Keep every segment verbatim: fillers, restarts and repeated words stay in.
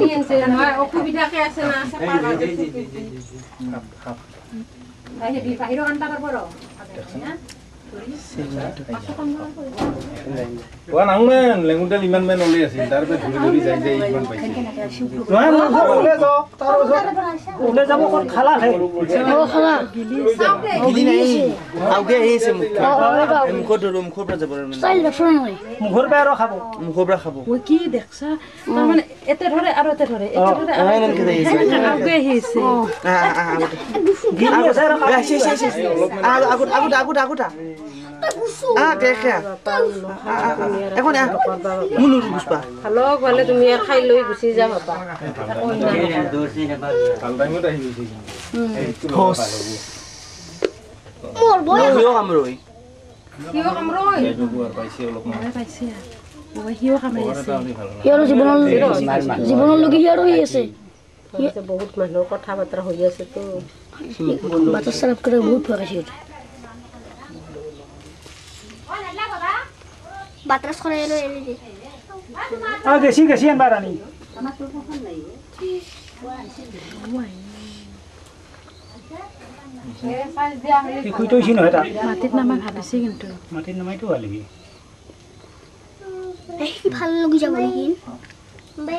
আছে নহয় অসুবিধাকে আছে না তাই হেবি বাহিৰৰ আনবা পারব ৰ না ওয়া নাংমেন লেঙ্গুটাল ইমান মেন ওলে আছিল তারপরে ধুরি ধুরি যাই যাই ইমান পাইছে নয় মুখ ওলে যাও তার ওলে যাব কোন খালা হে ও খালা গিলি নাই আউগে আহিছে মুখ মুখ ধরো মুখ পৰা যাব চাইল দেখছ নাই মুখৰ পৰা আৰু খাব মুখৰ পৰা খাব ও কি দেখছা তাৰ মানে এতে ধৰে আৰু এতে ধৰে এতে ধৰে আ এনেকে যাইছে আগে আহিছে আ আ গিলি আছে আৰু খাব শে শে শে আগু আগু আগু আগু আ দেখে এখন মুনুর বুঝবা হ্যালো গলে তুমি আর খাই লই গুছি যা বাবা কাল টাইমত আহি গৈছে হোস মোর বয় হিও কামরই কিও কামৰৈ দুৱাৰ পাইছে অলপ মান পাইছে ও হিও কামৰৈ আছে ইয়াৰ জীৱনৰ জীৱনৰ লগি ইয়াৰ হৈ আছে বহুত মানুহৰ কথা বতৰা হৈ আছে তো বাচ্চা সারাপ করে বহুত ফরাসি ওঠে বাতাস করে এলো এলি দে আ গেছি গেছি আনবা রানী কি কই তইছি নহয় তা মাটিত নামা ভাবিছে কিন্তু মাটিত নামাইতো আলিবি এই ভাল লাগি যাব নেকি বে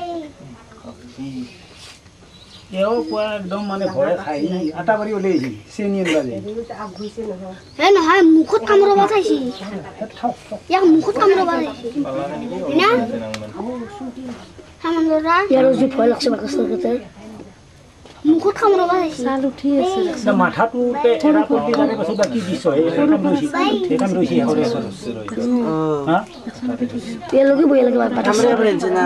এও কোৱা একদম মানে ভয় খাই আটা বাৰি ওলাইছি চেনিয়েন বাজে হে নহয় মুখত কামৰা বাজাইছি ইয়াক মুখত কামৰা বাজাইছি না সামান লৰা ইয়াৰ যি ভয় লাগছে বাকছৰ কতে মুখত কামৰা বাজাইছি চাল উঠি আছে না মাথাটোতে এৰা পটি লাগে পাছত বাকি দিছ হে কাম ৰৈছি হে কাম ৰৈছি হৰে হা এ লগি বই লাগে বাবা কামরে ফ্রেন্ডস না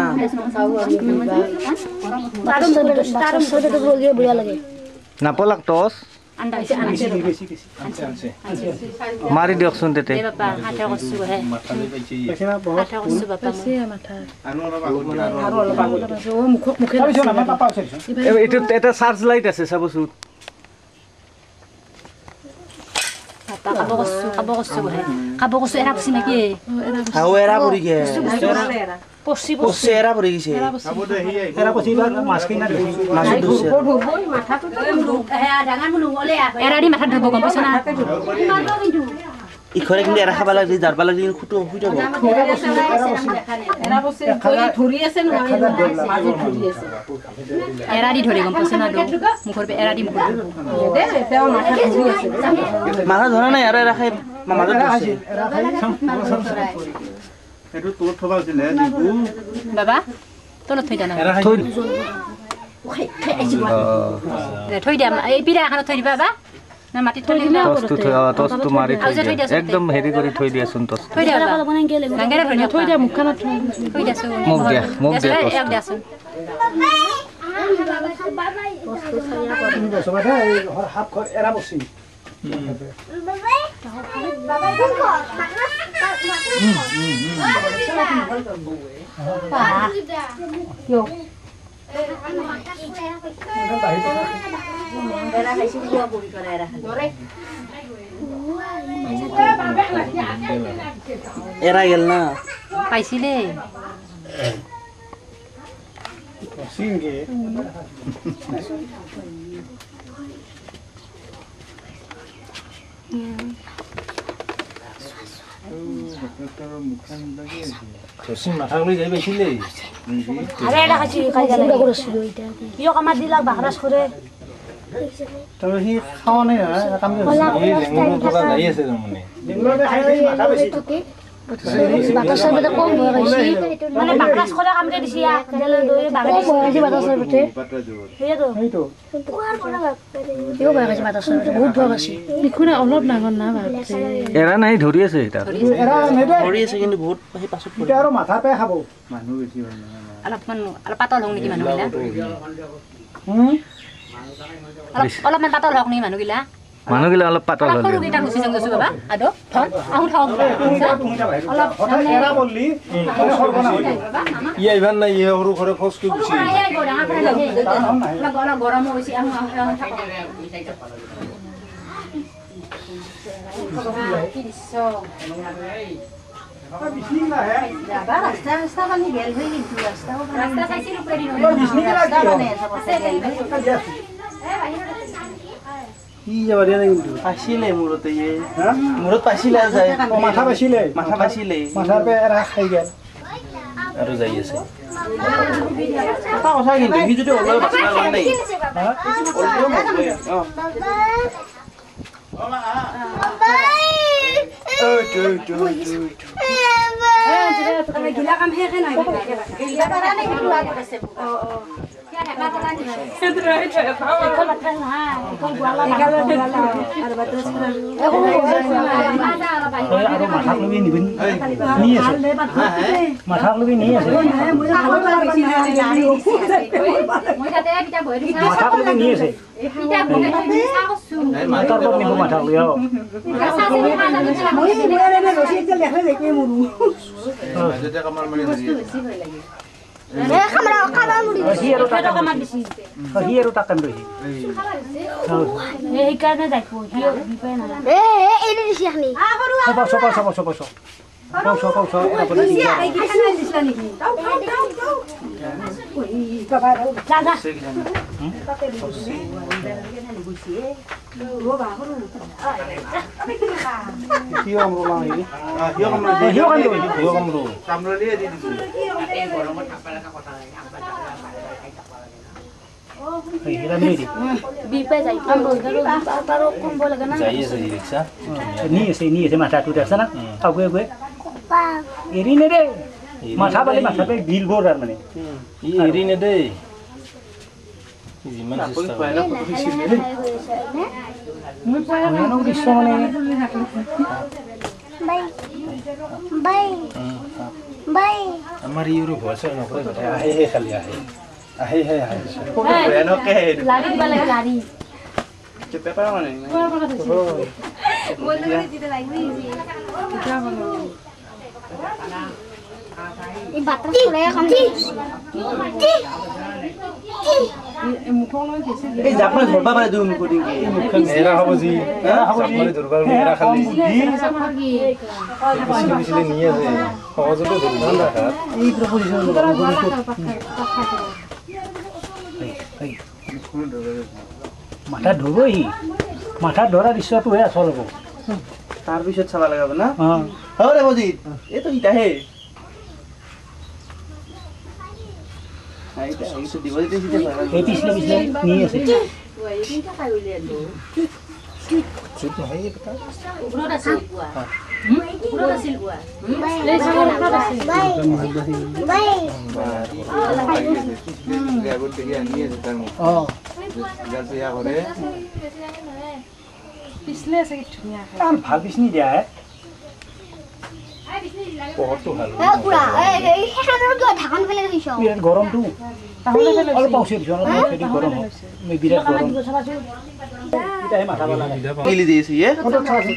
তারম তারম সদে তো লগি বই লাগে নাপলাক টস আন্ডা আছে আনছে গেছি গেছি আনছে আনছে মাৰি দিয়কচোন তেতে এ বাবা হাতে কছু হে মাথা লৈ পাইছে পাইছে না বহুত হাতে কছু বাবা আছে মাথা আনো অলপ আগত মানে আৰু অলপ আগত ও মুখ মুখে তাৰপিছত আমাৰ পাপা আছে এইটো এটা চাৰ্জ লাইট আছে চাবচোন কাব কছু কাব কছু হে কাব কছু এৰা বসি নাকি হাও এরা পড়ি গে পছি পছে এরা পড়ি গেছে আবদে হি আই এৰা পছি মাছ কিনা মাছ দুছে মাথাটো হে ডাঙৰ মুনু ওলে এৰা দি মাথা ধব গম পাছ না ইখৰে কিন্তু এরা খাবা লাগি জারবা লাগি খুটো খুটো এৰা বসি ধৰি আছে নহয় মাঝে ধৰি আছে এৰা দি ধৰি গম পাছ না মুখৰ পে এৰা দি মুখ দে তেও মাথা ধৰি আছে মাথা ধৰা নাই আৰু এরা খাই মাথা ধৰছে এটো তোৰ থবা আছিল হে দিবু বাবা তলত থৈ দিয়া না থৈ থৈ দিয়া এই পিৰা এখন থৈ দিবা বাবা না মাটি থৈ দিলা টসটো থৈ টসটো মাৰি থৈ দিয়া একদম হেৰি কৰি থৈ দিয়াচোন টস থৈ দিয়া বাবা নাংগেৰে থৈ দিয়া থৈ দিয়া মুখখনত থৈ দিয়াছো মোক দিয়া মোক দিয়া টস এক দিয়াছো সবাই এই হাফ এৰা পছি এরা গেল না পাইছিলে সিংকে তসি মাথা লৈ যাই পাইছিলে আরে এটা খাইছি খাই গেল করছিল এটা ইও কামার দিলা বাহরাস করে তো হি খাওয়া নাই কাম এই লেঙ্গুৰ পৰা যাই আছে মানে দিনতে খাই মাথা বেছি বাতাসের বেটা কম হয়ে গেছে মানে বাহরাস করে কামরে দিছি গেলে দই বাগাড়ি দিছি বাতাসের বেটে পাটা জোর এই তো এই তো কুয়ার পড়া ইও ভয় গেছে বাতাসের বেটে বহুত ভয় গেছে দেখুন অলপ ডাঙৰ না ভাবছে এৰা নাই ধৰি আছে এটা এৰা নেদে পড়ি আছে কিন্তু বহুত সেই পাছত পড়ি এটা আৰু মাথা পে খাব মানুহ বেছি হয় না অলপমান অলপ পাতল হওক নেকি মানুহগিলা হুম অলপ অলপমান পাতল হওক নেকি মানুহগিলা মানুহগিলা অলপ পাতল অলপ হ'ল সৰু কেইটা গুচি যাম গৈছো বাবা আদো থক আহু থক অলপ হঠাৎ এৰা বললি সৰ্বনা হৈ যায় ই ইভান নাই ই সৰু ঘৰে ফসকে গুছি অলপ গৰম হৈছে আহু আহু থক কি দিছ যাবা ৰাস্তা ৰাস্তা পানী বেল হৈ কিন্তু ৰাস্তাও ৰাস্তা চাইছিলো পেৰি নহয় ৰাস্তা মানে চবতে বেল হৈ কি যাব দিয়া নাই কিন্তু পাইছিলে মূৰতে ইয়ে হা মূৰত পাইছিলে যায় মাথা পাইছিলে মাথা পাইছিলে মাথাৰ পে এৰা খাই গেল আৰু যাই আছে এটা কথা কিন্তু সি যদি ওলাই বাচনা লোৱা নাই হা ওলাইও মগলে অ ঐ তুই তুই তুমি গিলা কাম হে কে নাই গিলা পাৰা নাই কিন্তু আগ আছে অ অ কি হেবা কৰা নি সেদৰে হৈছে এখন মাথা নাই এখন গোৱালা গোৱালা আৰু বাতছ কৰা এখন মাজা আৰু ভাই আৰু মাথা লবি নিবি নি আছে মাথা লবি নি আছে মই ভালো লাগিছে মই তাতে কিটা বহি দিছা মাথা লবি নি আছে কিটা বহি দিছা কছু মাথাৰ পৰ নিব মাথা লবি আও মই মই এনে ৰসি যে লেখা দেখে মুৰু যেতিয়া কামাৰ মাৰি ধৰি এ খামৰা খামৰা মুৰি সি আৰু তাক কামাৰ দিছি সি আৰু তাক কাম ৰহি এই কাৰণে যাইবো হিও বিপে না এ এই দিছি খালি আ সৰু সব সব সব সব সব কও সব কও সব এটা বলি দিছি আই কি খানা দিছলা নেকি তাও তাও তাও ওই বাবা যা যা কিয় আমৰো নাই কিয় কাম হিও কাম ৰহি হিও কামৰো কামৰলি দি দিছো এই হিৰা নি দি বিপে যাই কাম বইদাৰো তাৰো কম লাগে না যাই আছে ৰিক্সা নি আছে নি আছে মাথা টুট আছে না আগুৱে গৈ এৰি নে ৰে মাথা বালি মাথা পে বিল গৰ আর মানে ই এৰি নেদে যিমান চেষ্টা কৰে মই পায়নো দৃশ্য মানে বাই বাই বাই আমাৰ ইউৰো ভয়ছ নকৰে কথা আহে হে খালি আহে আহে হে আহে ভয়ানকে লাৰি দিবা লাগে লাৰি পেপাৰ মানে মই লৈ দিতে লাগি এই বাটৰ চলে কাম এই জাপনা ধৰবা পাৰে দুম কৰি এৰা হ'ব যি এৰা হ'ব যি দুৰ্বল এৰা খালি পিছলি পিছলি নি আছে সহজতে ধৰিব না এই প্ৰপজিশন মাথা ধৰবই মাথা ধৰা দৃশ্যটোহে আচল হ'ব তাৰ পিছত চাবা লগাব না অ হ'ব দে মজিদ এই তো ইটাহে আইতা এইটো দিব দিতে সিতে এই পিছলে পিছলে নি আছে চুপ নহয় এই কথা ওপৰত আছিল বুৱা ওপৰত আছিল বুৱা বাই বাই বাই আগত দেখি আনি আছে তাৰ মুখ অ গাছ ইয়া কৰে পিছলে আছে কি ধুনীয়া তাৰ ভাল পিছনি দিয়া হে পহৰটো ভাল এ পুৰা এই এই হেখানৰ কিয় ঢাকন ফেলে দিছ বিৰাট গৰমটো অলপ পাউছে দিছ অলপ পাউছে গৰম মই বিৰাট গৰম এটা হে মাথা বালা গিলি দিছে এ ফটো চাছে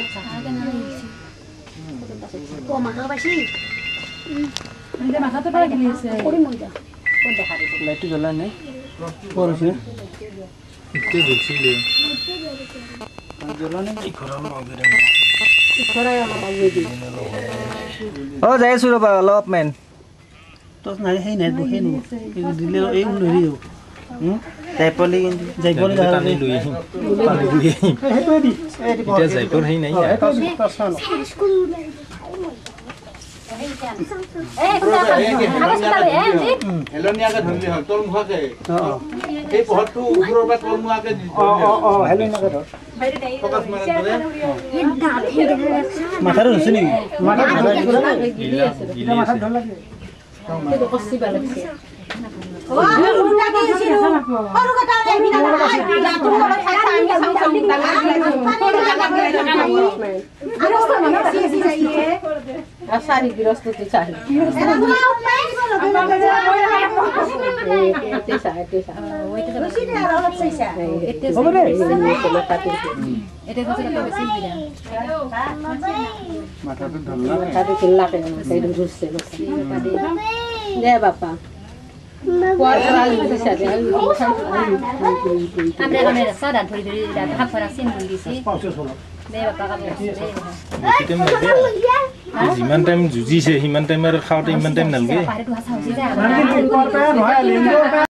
ও মাথা পাইছি নিজে মাথাতে পাই গলি আছে কৰি মই যা কোন দেখা দিব লাইটটো জ্বলা নাই পৰছে ইতে দিছিলে জ্বলা নাই কি ঘৰৰ মাগৰে ইখৰাই আমাৰ বাবুৱে দি অ যাই আছো ৰবা অলপ মেন তো নাই হেই নাই বহে নো দিলে এই নৰি দিব হুম যাইপলি কিন্তু যাইপলি পানী লৈ আহিম পানী লৈ আহিম হেটোৱে দি এতিয়া যাইপৰ হেই নাই স্কুল এ কুটা আবাস তাবে এ জি হেলনিয়াকে ধৰলি হল তোৰ মুখকে এই পহৰটো ওপৰৰ পৰা তোৰ মুখকে অ অ অ হেলে নকে ধৰ ফকাস মাৰা ধৰে এই দাঁত হেৰে মাথাৰ হৈছে নি মাথা ধৰ গিলা গিলা মাথা ধৰ লাগে সেইটো কষ্ট লাগছে ও উল্টা দিছিল সৰু কথা এমি না আই বিলা তো বড় খাইছা আমি সাউ সাউ টাকা গৃহস্থ মানে সি সি যাইয়ে আসারি গৃহস্থতে চাই এরা বুলা উপায় বলো এতে চাই এতে চাই ওইটা তো বেশি না অলপ চাইছা এতে হবে রে এতে তো তো বেশি বিরা মাথাটো ধৰলা মাথাতে কিল্লা কেন সেইদম ধুসছে দে বাপা কোয়ার করাল দিছে দে আমরা আমরা সাদা ধরি ধরি হাত ফরা সিন দিছি পাউছে চলো বেছি টাইম লাগে যিমান টাইম যুঁজিছে সিমান টাইম আৰু খাওঁতে ইমান টাইম নালাগে